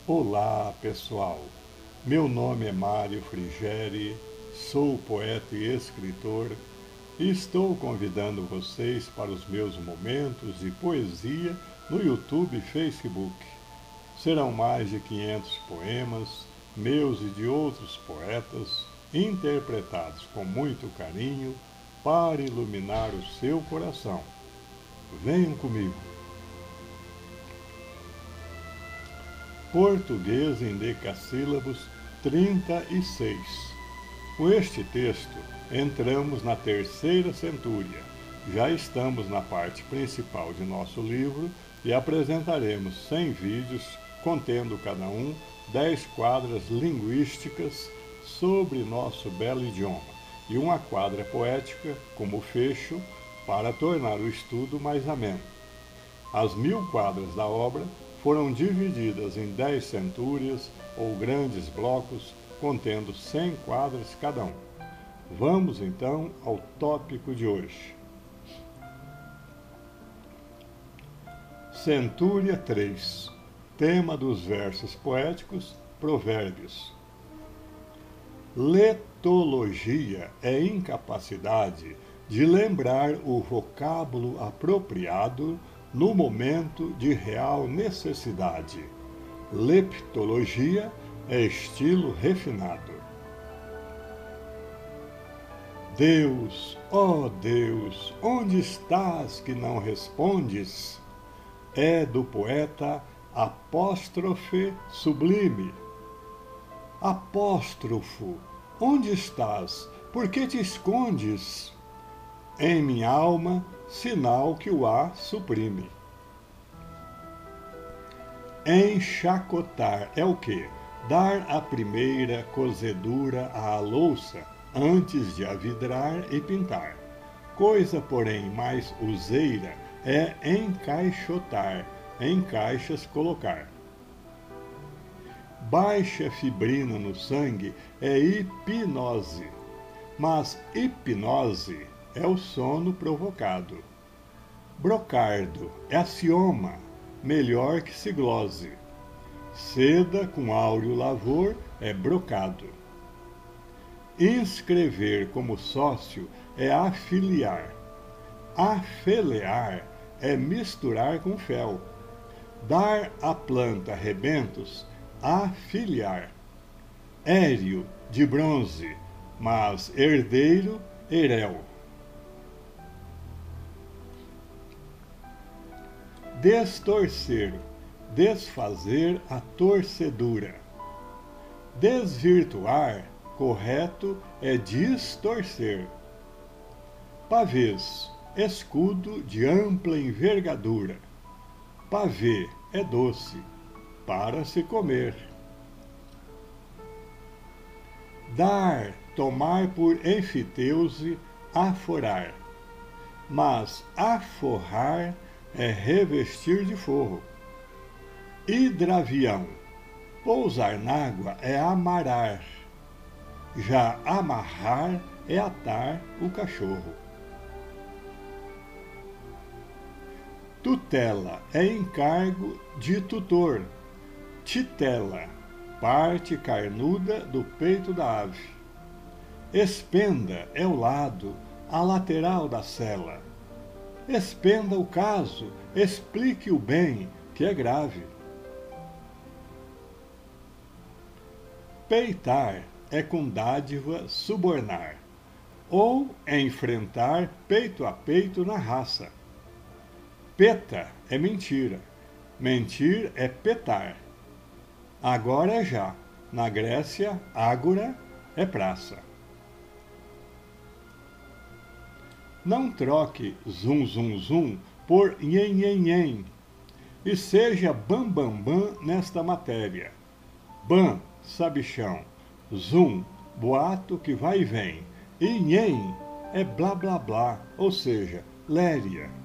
Olá, pessoal. Meu nome é Mário Frigeri, sou poeta e escritor e estou convidando vocês para os meus momentos de poesia no YouTube e Facebook. Serão mais de 500 poemas, meus e de outros poetas, interpretados com muito carinho para iluminar o seu coração. Venham comigo. Português em decassílabos 36. Com este texto, entramos na terceira centúria. Já estamos na parte principal de nosso livro e apresentaremos 100 vídeos, contendo cada um 10 quadras linguísticas sobre nosso belo idioma e uma quadra poética como fecho para tornar o estudo mais ameno. As 1000 quadras da obra foram divididas em 10 centúrias ou grandes blocos, contendo 100 quadras cada um. Vamos então ao tópico de hoje. Centúria 3. Tema dos versos poéticos, provérbios. Letologia é incapacidade de lembrar o vocábulo apropriado no momento de real necessidade. Leptologia é estilo refinado. Deus, ó Deus, onde estás que não respondes? É do poeta apóstrofe sublime. Apóstrofo, onde estás? Por que te escondes? Em minha alma, sinal que o A suprime. Enchacotar é o quê? Dar a primeira cozedura à louça antes de a vidrar e pintar. Coisa, porém, mais useira é encaixotar, em caixas colocar. Baixa fibrina no sangue é hipnose, mas hipnose é o sono provocado. Brocardo é axioma, melhor que siglose. Seda com áureo lavor é brocado. Inscrever como sócio é afiliar. Afelear é misturar com fel. Dar à planta rebentos, afiliar. Éreo, de bronze, mas herdeiro, herel. Destorcer, desfazer a torcedura. Desvirtuar, correto, é distorcer. Pavês, escudo de ampla envergadura. Pavê é doce, para se comer. Dar, tomar por enfiteuse, aforar. Mas aforrar é revestir de forro. Hidravião, pousar n'água é amarar. Já amarrar é atar o cachorro. Tutela é encargo de tutor. Titela, parte carnuda do peito da ave. Espenda é o lado, a lateral da cela. Expenda o caso, explique-o bem, que é grave. Peitar é com dádiva subornar, ou enfrentar peito a peito na raça. Peta é mentira, mentir é petar. Agora é já, na Grécia, ágora é praça. Não troque zum zum zum por nhen nhen nhen, e seja bam bam bam nesta matéria. Bam, sabichão, zum, boato que vai e vem, e nhen é blá blá blá, ou seja, léria.